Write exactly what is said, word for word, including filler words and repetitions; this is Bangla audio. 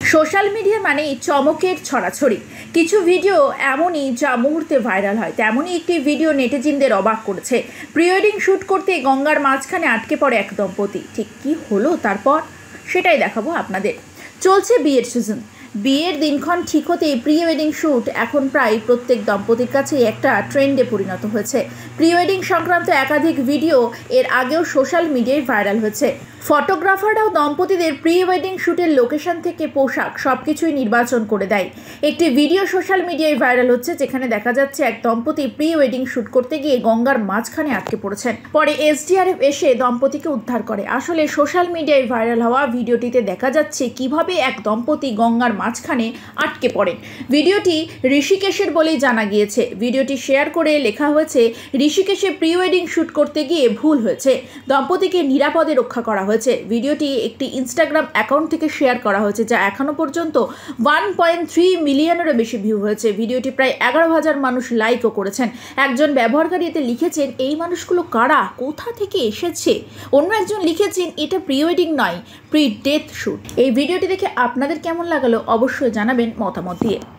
সোশ্যাল মিডিয়া মানেই চমকের ছড়াছড়ি। কিছু ভিডিও এমনই যা মুহূর্তে ভাইরাল হয়, তেমনই একটি ভিডিও নেটিজেনদের অবাক করেছে। প্রি ওয়েডিং শ্যুট করতে গঙ্গার মাঝখানে আটকে পড়ে এক দম্পতি। ঠিক কী হলো তারপর সেটাই দেখাবো আপনাদের। চলছে বিয়ের সিজন। বিয়ের দিনক্ষণ ঠিক হতেই প্রি ওয়েডিং শ্যুট এখন প্রায় প্রত্যেক দম্পতির কাছেই একটা ট্রেন্ডে পরিণত হয়েছে। প্রি ওয়েডিং সংক্রান্ত একাধিক ভিডিও এর আগেও সোশ্যাল মিডিয়ায় ভাইরাল হয়েছে। ফটোগ্রাফাররাও দম্পতিদের প্রি ওয়েডিং শ্যুটের লোকেশন থেকে পোশাক সব কিছুই নির্বাচন করে দেয়। একটি ভিডিও সোশ্যাল মিডিয়ায় ভাইরাল হচ্ছে, যেখানে দেখা যাচ্ছে এক দম্পতি প্রি ওয়েডিং শ্যুট করতে গিয়ে গঙ্গার মাঝখানে আটকে পড়েছেন। পরে এসডিআরএফ এসে দম্পতিকে উদ্ধার করে। আসলে সোশ্যাল মিডিয়ায় ভাইরাল হওয়া ভিডিওটিতে দেখা যাচ্ছে কিভাবে এক দম্পতি গঙ্গার মাঝখানে আটকে পড়েন। ভিডিওটি ঋষিকেশের বলেই জানা গিয়েছে। ভিডিওটি শেয়ার করে লেখা হয়েছে, ঋষিকেশে প্রি ওয়েডিং শ্যুট করতে গিয়ে ভুল হয়েছে, দম্পতিকে নিরাপদে রক্ষা করা হয়েছে। ভিডিওটি একটি ইনস্টাগ্রাম অ্যাকাউন্ট থেকে শেয়ার করা হয়েছে, যা এখনো পর্যন্ত ওয়ান পয়েন্ট থ্রি মিলিয়নেরও বেশি ভিউ হয়েছে। ভিডিওটি প্রায় এগারো হাজার মানুষ লাইকও করেছেন। একজন ব্যবহারকারী এতে লিখেছেন, এই মানুষগুলো কারা, কোথা থেকে এসেছে। অন্য একজন লিখেছেন, এটা প্রি ওয়েডিং নয়, প্রি ডেথ শ্যুট। এই ভিডিওটি দেখে আপনাদের কেমন লাগলো অবশ্যই জানাবেন মতামত দিয়ে।